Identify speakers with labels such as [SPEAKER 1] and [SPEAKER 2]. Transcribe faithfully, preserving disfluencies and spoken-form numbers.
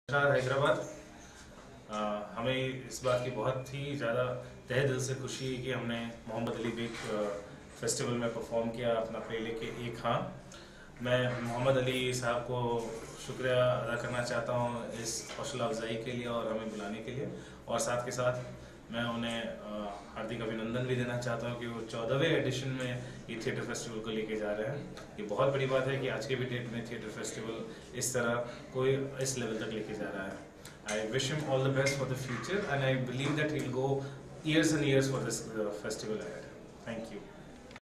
[SPEAKER 1] हैदराबाद। हमें इस बात की बहुत ही ज़्यादा तहे दिल से खुशी है कि हमने मोहम्मद अली बेग फेस्टिवल में परफॉर्म किया अपना प्ले लेके एक हाँ। मैं मोहम्मद अली साहब को शुक्रिया अदा करना चाहता हूँ इस हौसला अफजाई के लिए और हमें बुलाने के लिए, और साथ के साथ मैं उन्हें हार्दिक अभिनंदन भी देना चाहता हूँ कि वो चौदहवें एडिशन में ये थिएटर फेस्टिवल को लेके जा रहे हैं। ये बहुत बड़ी बात है कि आज के भी डेट में थिएटर फेस्टिवल इस तरह कोई इस लेवल तक लेके जा रहा है। I wish him all the best for the future and I believe that he'll go years and years for this uh, festival ahead. Thank you.